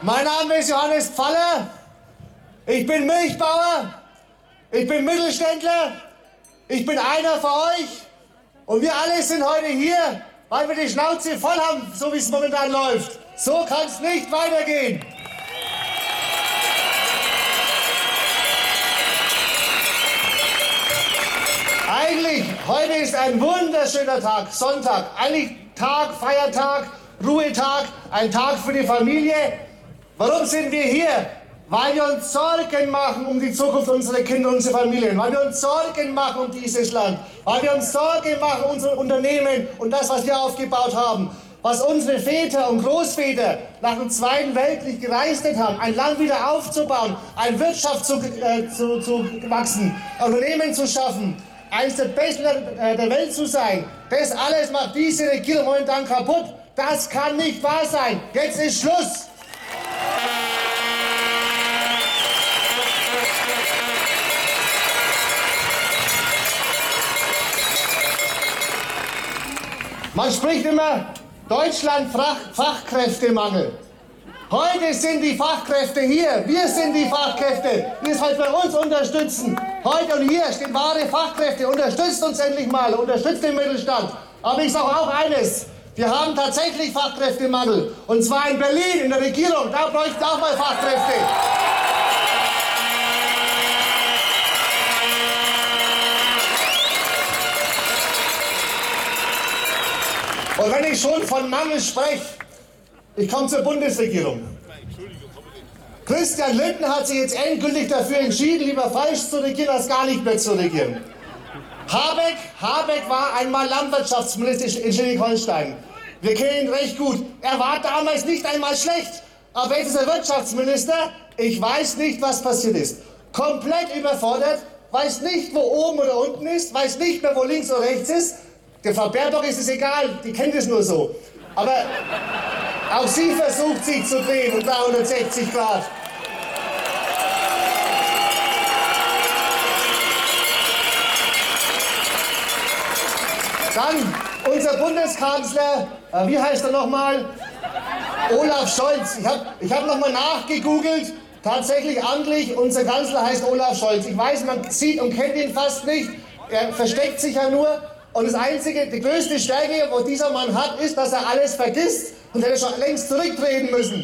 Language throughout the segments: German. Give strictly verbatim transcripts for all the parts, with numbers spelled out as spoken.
Mein Name ist Johannes Pfaller. Ich bin Milchbauer. Ich bin Mittelständler. Ich bin einer von euch. Und wir alle sind heute hier, weil wir die Schnauze voll haben, so wie es momentan läuft. So kann es nicht weitergehen. Eigentlich, heute ist ein wunderschöner Tag, Sonntag. Eigentlich Tag, Feiertag, Ruhetag, ein Tag für die Familie. Warum sind wir hier? Weil wir uns Sorgen machen um die Zukunft unserer Kinder und unserer Familien. Weil wir uns Sorgen machen um dieses Land. Weil wir uns Sorgen machen um unsere Unternehmen und das, was wir aufgebaut haben. Was unsere Väter und Großväter nach dem Zweiten Weltkrieg geleistet haben, ein Land wieder aufzubauen, eine Wirtschaft zu, äh, zu, zu wachsen, Unternehmen zu schaffen, eines der Besten der, der Welt zu sein. Das alles macht diese Regierung momentan kaputt. Das kann nicht wahr sein. Jetzt ist Schluss. Man spricht immer, Deutschland Fach Fachkräftemangel. Heute sind die Fachkräfte hier. Wir sind die Fachkräfte, die es heute bei uns unterstützen. Heute und hier stehen wahre Fachkräfte. Unterstützt uns endlich mal, unterstützt den Mittelstand. Aber ich sage auch eines, wir haben tatsächlich Fachkräftemangel. Und zwar in Berlin, in der Regierung. Da bräuchten auch mal Fachkräfte. Und wenn ich schon von Mangel spreche, ich komme zur Bundesregierung. Christian Lindner hat sich jetzt endgültig dafür entschieden, lieber falsch zu regieren, als gar nicht mehr zu regieren. Habeck, Habeck war einmal Landwirtschaftsminister in Schleswig-Holstein. Wir kennen ihn recht gut. Er war damals nicht einmal schlecht. Aber jetzt ist er Wirtschaftsminister. Ich weiß nicht, was passiert ist. Komplett überfordert, weiß nicht, wo oben oder unten ist, weiß nicht mehr, wo links oder rechts ist. Der Frau Baerbock ist es egal, die kennt es nur so. Aber auch sie versucht, sich zu drehen um dreihundertsechzig Grad. Dann unser Bundeskanzler, äh, wie heißt er nochmal? Olaf Scholz. Ich habe ich hab nochmal nachgegoogelt. Tatsächlich amtlich, unser Kanzler heißt Olaf Scholz. Ich weiß, man sieht und kennt ihn fast nicht. Er versteckt sich ja nur. Und das einzige, die größte Stärke, wo dieser Mann hat, ist, dass er alles vergisst und hätte schon längst zurücktreten müssen.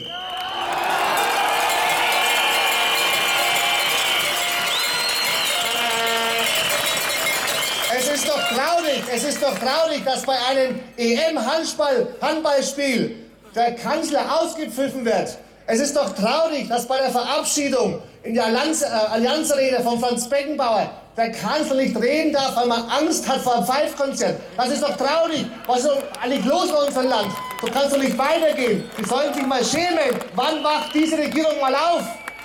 Es ist doch traurig, es ist doch traurig, dass bei einem E M-Handballspiel der Kanzler ausgepfiffen wird. Es ist doch traurig, dass bei der Verabschiedung in der Allianz, äh, Allianzrede von Franz Beckenbauer der Kanzler nicht reden darf, weil man Angst hat vor einem Pfeifkonzert. Das ist doch traurig. Was ist eigentlich los in unserem Land? So kann es doch nicht weitergehen. Die sollen sich mal schämen. Wann wacht diese Regierung mal auf?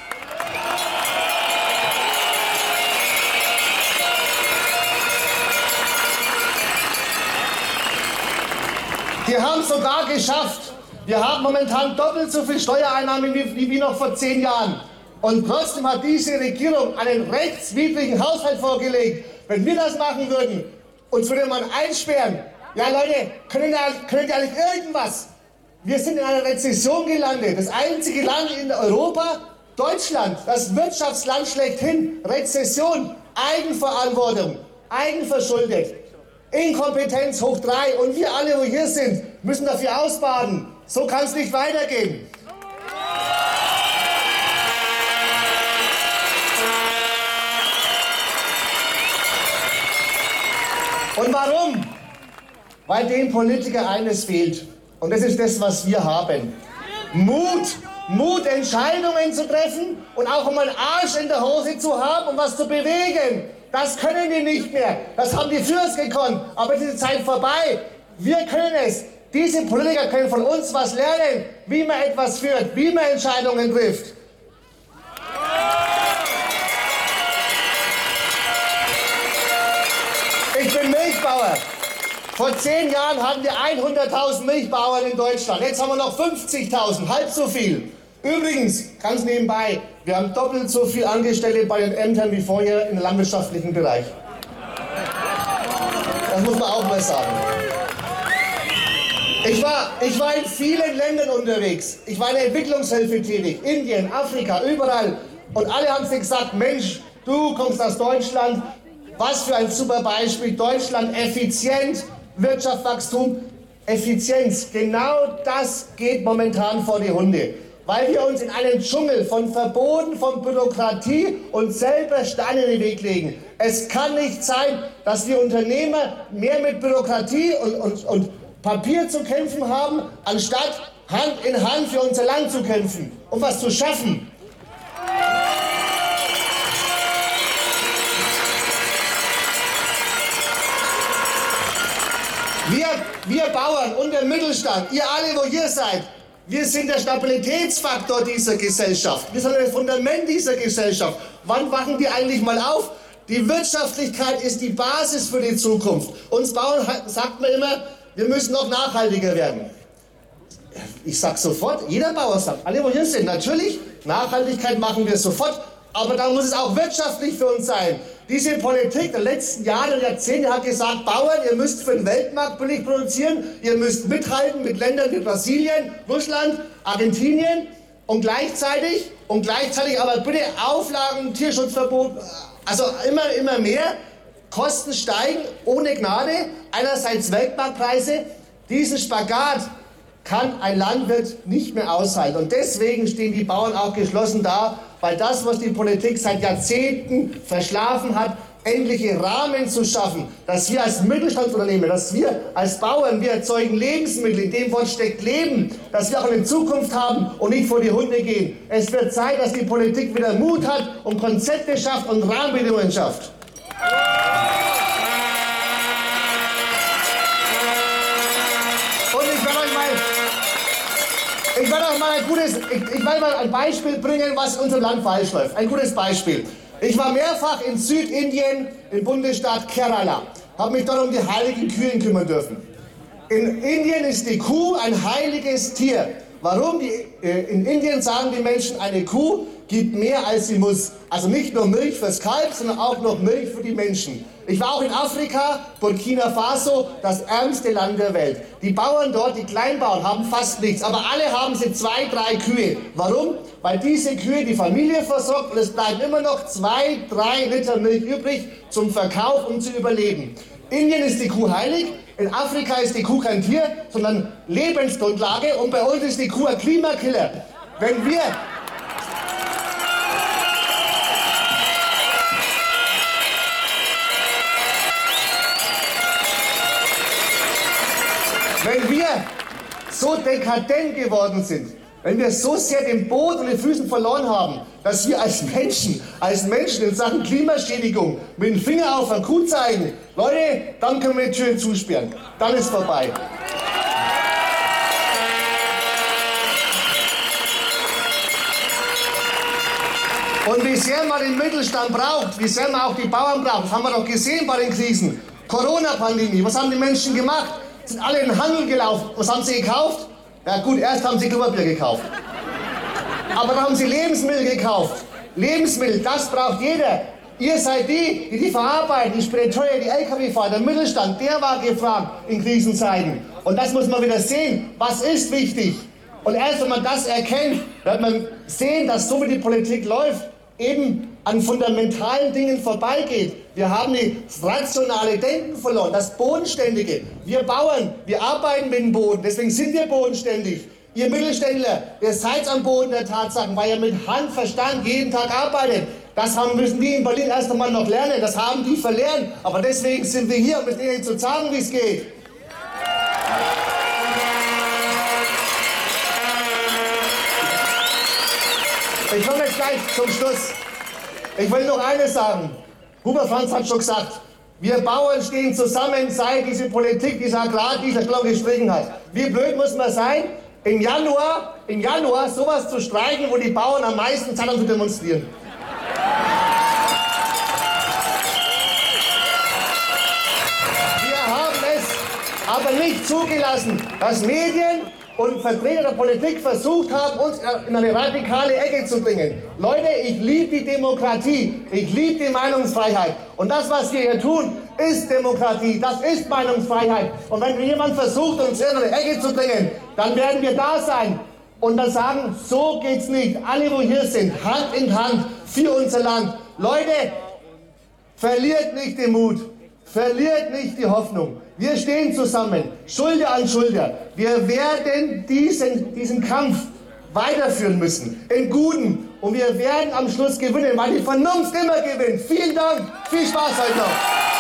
Wir haben es sogar geschafft. Wir haben momentan doppelt so viel Steuereinnahmen wie, wie noch vor zehn Jahren. Und trotzdem hat diese Regierung einen rechtswidrigen Haushalt vorgelegt. Wenn wir das machen würden, uns würde man einsperren. Ja Leute, können die, können die eigentlich irgendwas? Wir sind in einer Rezession gelandet. Das einzige Land in Europa, Deutschland, das Wirtschaftsland schlechthin. Rezession, Eigenverantwortung, eigenverschuldet. Inkompetenz hoch drei. Und wir alle, wo hier sind, müssen dafür ausbaden. So kann es nicht weitergehen. Und warum? Weil dem Politiker eines fehlt. Und das ist das, was wir haben. Mut. Mut, Entscheidungen zu treffen und auch um einen Arsch in der Hose zu haben, um was zu bewegen. Das können die nicht mehr. Das haben die früher gekonnt. Aber diese Zeit vorbei. Wir können es. Diese Politiker können von uns was lernen, wie man etwas führt, wie man Entscheidungen trifft. Ich bin Milchbauer. Vor zehn Jahren hatten wir hunderttausend Milchbauern in Deutschland. Jetzt haben wir noch fünfzigtausend, halb so viel. Übrigens, ganz nebenbei, wir haben doppelt so viele Angestellte bei den Ämtern wie vorher im landwirtschaftlichen Bereich. Das muss man auch mal sagen. Ich war, ich war in vielen Ländern unterwegs. Ich war in der Entwicklungshilfe tätig. Indien, Afrika, überall. Und alle haben sich gesagt, Mensch, du kommst aus Deutschland. Was für ein super Beispiel. Deutschland, effizient, Wirtschaftswachstum, Effizienz. Genau das geht momentan vor die Hunde. Weil wir uns in einen Dschungel von Verboten, von Bürokratie und selber Steine in den Weg legen. Es kann nicht sein, dass wir Unternehmer mehr mit Bürokratie und, und, und Papier zu kämpfen haben, anstatt Hand in Hand für unser Land zu kämpfen, um was zu schaffen. Wir, wir Bauern und der Mittelstand, ihr alle, wo ihr seid, wir sind der Stabilitätsfaktor dieser Gesellschaft. Wir sind das Fundament dieser Gesellschaft. Wann wachen die eigentlich mal auf? Die Wirtschaftlichkeit ist die Basis für die Zukunft. Uns Bauern sagt man immer, wir müssen noch nachhaltiger werden. Ich sag sofort, jeder Bauer sagt, alle wo hier sind, natürlich, Nachhaltigkeit machen wir sofort, aber dann muss es auch wirtschaftlich für uns sein. Diese Politik der letzten Jahre und Jahrzehnte hat gesagt, Bauern, ihr müsst für den Weltmarkt billig produzieren, ihr müsst mithalten mit Ländern wie Brasilien, Russland, Argentinien und gleichzeitig, und gleichzeitig aber bitte Auflagen, Tierschutzverbot, also immer, immer mehr. Kosten steigen ohne Gnade, einerseits Weltmarktpreise. Diesen Spagat kann ein Landwirt nicht mehr aushalten. Und deswegen stehen die Bauern auch geschlossen da, weil das, was die Politik seit Jahrzehnten verschlafen hat, endliche Rahmen zu schaffen, dass wir als Mittelstandsunternehmen, dass wir als Bauern, wir erzeugen Lebensmittel, in dem Wort steckt Leben, dass wir auch eine Zukunft haben und nicht vor die Hunde gehen. Es wird Zeit, dass die Politik wieder Mut hat und Konzepte schafft und Rahmenbedingungen schafft. Ich werde euch mal ein gutes, ich, ich werde mal ein Beispiel bringen, was in unserem Land falsch läuft. Ein gutes Beispiel. Ich war mehrfach in Südindien, im Bundesstaat Kerala, habe mich dort um die heiligen Kühe kümmern dürfen. In Indien ist die Kuh ein heiliges Tier. Warum? Die, äh, in Indien sagen die Menschen, eine Kuh gibt mehr als sie muss. Also nicht nur Milch fürs Kalb, sondern auch noch Milch für die Menschen. Ich war auch in Afrika, Burkina Faso, das ärmste Land der Welt. Die Bauern dort, die Kleinbauern, haben fast nichts, aber alle haben sie zwei, drei Kühe. Warum? Weil diese Kühe die Familie versorgt und es bleiben immer noch zwei, drei Liter Milch übrig zum Verkauf, um zu überleben. Indien ist die Kuh heilig, in Afrika ist die Kuh kein Tier, sondern Lebensgrundlage und bei uns ist die Kuh ein Klimakiller. Wenn wir Wenn wir so dekadent geworden sind, wenn wir so sehr den Boden und die Füßen verloren haben, dass wir als Menschen, als Menschen in Sachen Klimaschädigung mit dem Finger auf eine Kuh zeigen, Leute, dann können wir die Türen zusperren. Dann ist vorbei. Und wie sehr man den Mittelstand braucht, wie sehr man auch die Bauern braucht, das haben wir doch gesehen bei den Krisen. Corona-Pandemie, was haben die Menschen gemacht? Sind alle in den Handel gelaufen. Was haben sie gekauft? Ja gut, erst haben sie Klopapier gekauft. Aber dann haben sie Lebensmittel gekauft. Lebensmittel, das braucht jeder. Ihr seid die, die die verarbeiten, die Spediteure, die L K W-Fahrer, der Mittelstand, der war gefragt in Krisenzeiten. Und das muss man wieder sehen. Was ist wichtig? Und erst wenn man das erkennt, wird man sehen, dass so wie die Politik läuft, eben an fundamentalen Dingen vorbeigeht. Wir haben das rationale Denken verloren, das Bodenständige. Wir Bauern, wir arbeiten mit dem Boden, deswegen sind wir bodenständig. Ihr Mittelständler, ihr seid am Boden der Tatsachen, weil ihr mit Hand, Verstand jeden Tag arbeitet. Das haben, müssen die in Berlin erst einmal noch lernen, das haben die verlernt. Aber deswegen sind wir hier, um mit ihnen zu sagen, wie es geht. Ich komme jetzt gleich zum Schluss. Ich will noch eines sagen. Huber Franz hat schon gesagt, wir Bauern stehen zusammen, seit diese Politik, dieser Agrar, dieser Schlau gestrichen hat. Wie blöd muss man sein, im Januar, im Januar sowas zu streiken, wo die Bauern am meisten Zeit haben zu demonstrieren. Wir haben es aber nicht zugelassen, dass Medien und Vertreter der Politik versucht haben, uns in eine radikale Ecke zu bringen. Leute, ich liebe die Demokratie, ich liebe die Meinungsfreiheit. Und das, was wir hier tun, ist Demokratie, das ist Meinungsfreiheit. Und wenn jemand versucht, uns in eine Ecke zu bringen, dann werden wir da sein und dann sagen, so geht's nicht. Alle, wo hier sind, Hand in Hand für unser Land. Leute, verliert nicht den Mut, verliert nicht die Hoffnung. Wir stehen zusammen, Schulter an Schulter. Wir werden diesen, diesen Kampf weiterführen müssen, in Guten. Und wir werden am Schluss gewinnen, weil die Vernunft immer gewinnt. Vielen Dank, viel Spaß heute noch.